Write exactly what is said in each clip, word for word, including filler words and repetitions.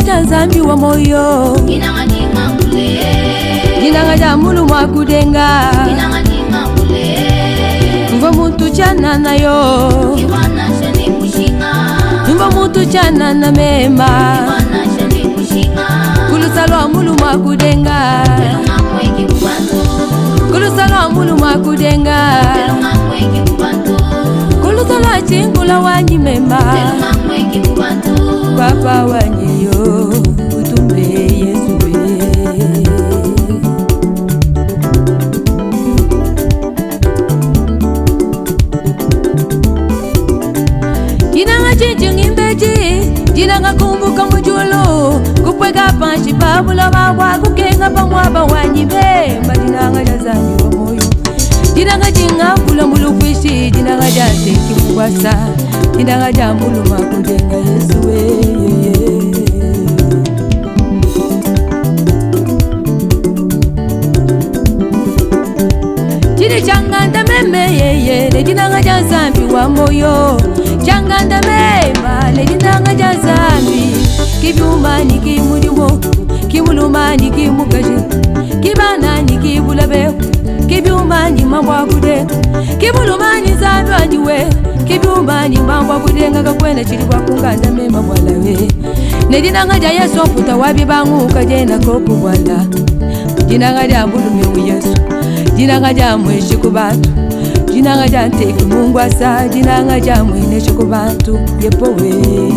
ja zambi wa moyo Jinanga jinga mule Jinanga ja mulu mwa kudenga Jinanga jinga mule Mva mutu chana na yo Kiwana shani mushinga Mva mutu chana na mema Kiwana shani mushinga Kulu salwa mulu mwa kudenga Telunga mweki kubantu Kulu salwa mulu mwa kudenga Telunga mweki kubantu Kulu salwa chingula wanyi mema Telunga mweki kubantu Papa wanyi yo utumbe Yesu we Jinanga chinching imbeji Jinanga kumbuka mujulu Kupweka panshi babula wawa Kukenga pangwaba wanyi bemba Jinanga jazanyi wa moyo Jinanga jinga kula mulu kwishi Jinanga jazeki mkwasa Jinanga jambulu makudenga Yesu we Jini changanda meme yeye Lejinanga jazambi wa moyo Changanda mema Lejinanga jazambi Kibyumani kimulimo Kimulumani kimukaje Kibanani kibulabe Kibyumani mambwa kude Kibulumani zambi wanjiwe Kibyumani mambwa kudenga Kakwena chili kwa kunganda mema mwalawe Lejinanga ja Yesu Puta wabi bangu kajena koku wala Jinanga jambulume u Yesu Jinanga jamwe shikubatu Jinanga janteki mungu asa Jinanga jamwe ne shikubatu Yepowe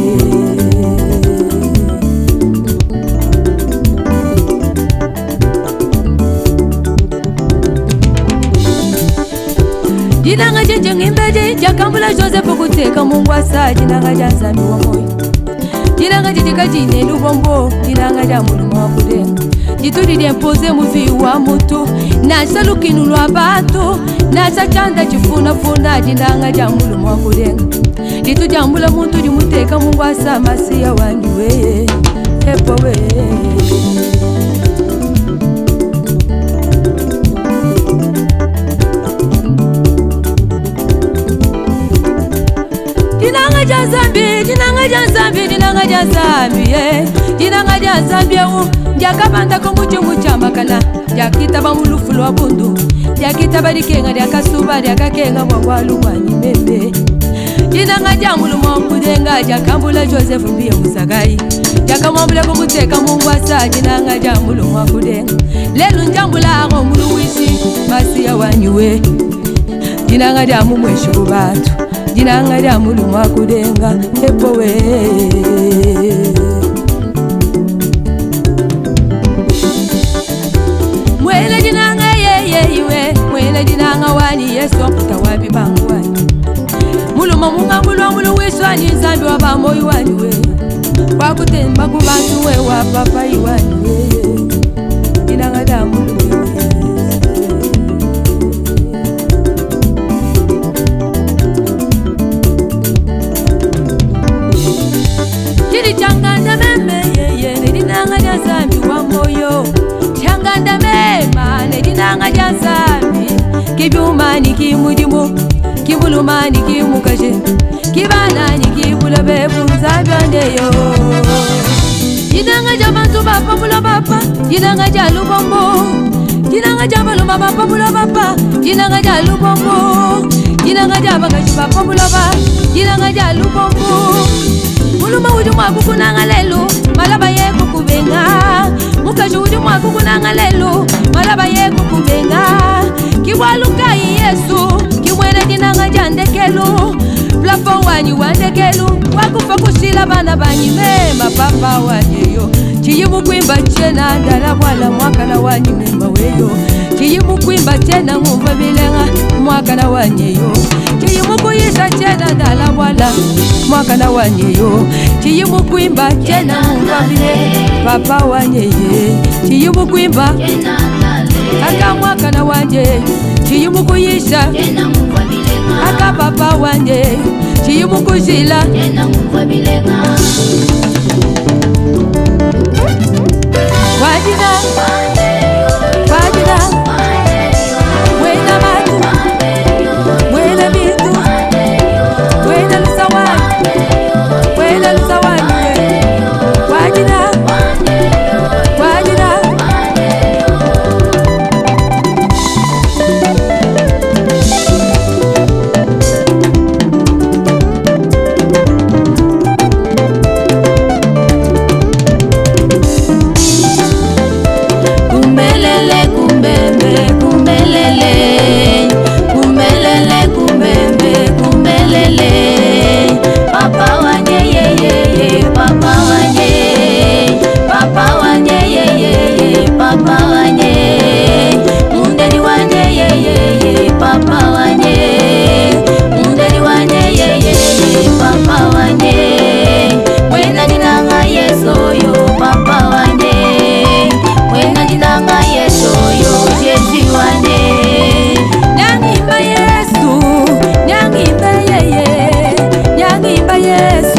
Jinanga jinjing imbeji Jakambula Joseph kuteka mungu asa Jinanga jansami wa moyo Jinanga jijika jine lubombo Jinanga jambulume wa kudenga Jitudi diempoze muvi wa mutu Nasa lukinu lwa batu Nasa chanda chifuna funa Jinanga jambulu mwa kudenga Jitu jambula muntu jimuteka mungu asa Masiya wangi weye Epo weye Jinanga jazambi Jinanga jazambi Jinanga jazambi Jinanga jazambi Jakabanda kumuchungu chamakana Jakitaba mulufu lwa bundu Jakitaba dikenga Jakasuba Jakakenga mwangwalu wanyi meme Jinanga jamulu mwangudenga Jakambula Joseph mbiye musagai Jakamwambule kumuteka mungu asa Jinanga jamulu mwangudenga Lelu njambula ako mulu wishi Masiya wanyuwe Jinanga jamu mweshi kubatu Jinanga jamulu mwangudenga Epowe Mwele jinanga yeye iwe Mwele jinanga wani Yesu Puta wabi bangu wani Muluma munga mulwa mulu wiswani Zambi wa bamo iwani we Wakutemba kubantu we Wapapa iwani we Jinanga damulu we Jiri changanda meme yeye Jinanga jazambi wa moyo Changanda mema Jinanga jazambi Kibyumani kimudimu Kibulumani kimukaje Kibanani kibulabe Bunzabyandeyo Jinanga jabantu bapa mula bapa Jinanga jalubombo Jinanga jabaluma bapa mula bapa Jinanga jalubombo Jinanga jabagaji bapa mula bapa Jinanga jalubombo Muluma uju mwaku kunanga lelu Malaba yeku kubenga Mukaji uju mwaku kunanga lelu Malaba yeku kubenga Kiwaluka Yesu Kimwene jinanga jandekelu Plafon wanyi wandekelu Wakufa kushila bana banyi mema Papa wanyeyo Chiyimu kuimba chena Dala wala mwaka na wanyi mema weyo Chiyimu kuimba chena Ngumva bilenga Mwaka na wanyeyo Chiyimu kuyisa chena Dala wala mwaka na wanyeyo Chiyimu kuimba chena Ngumva bilenga Papa wanyeye Chiyimu kuimba Aka mwaka na wanje Chiyimu kuyisa Aka papa wanje Chiyimu kuzila Wajina Wajina Wena matu Wena bitu Wena lusawani Wena lusawani Wajina Yesu